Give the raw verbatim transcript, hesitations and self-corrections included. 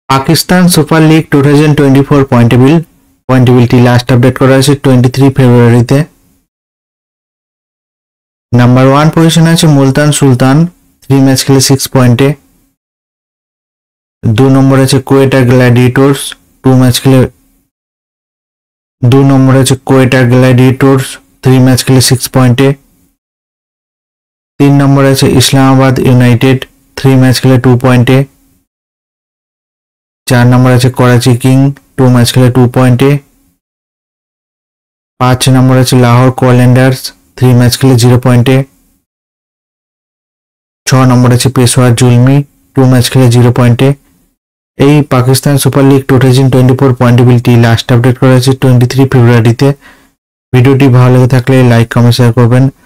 Pakistan super league two thousand twenty four point table point টেবিলটি last update করা হয়েছে twenty three ফেব্রুয়ারিতে। Number one পজিশনে আছে মুলতান সুলতান, থ্রি ম্যাচ খেলে সিক্স পয়েন্টে। দু নম্বর আছে কোয়েটা গ্ল্যাডিয়েটর্স, টু ম্যাচ খেলে দু নম্বর আছে কোয়েটা গ্ল্যাডিয়েটর্স, থ্রি ম্যাচ খেলে সিক্স পয়েন্টে। তিন নম্বর আছে ইসলামাবাদ ইউনাইটেড, থ্রি ম্যাচ খেলে টু পয়েন্টে। চার নম্বর আছে করাচি কিং, টু ম্যাচ খেলে টু পয়েন্টে। পাঁচ নম্বর আছে লাহোর কোয়ালেন্ডার্স, থ্রি ম্যাচ খেলে জিরো পয়েন্টে। ছ নম্বর আছে পেশোয়ার জুলমি, টু ম্যাচ খেলে জিরো পয়েন্টে। এই Pakistan super league two thousand twenty four point টেবিলটি লাস্ট আপডেট করা হয়েছে টোয়েন্টি থ্রি ফেব্রুয়ারিতে। ভিডিওটি ভালো লেগে থাকলে লাইক কমেন্ট শেয়ার করবেন।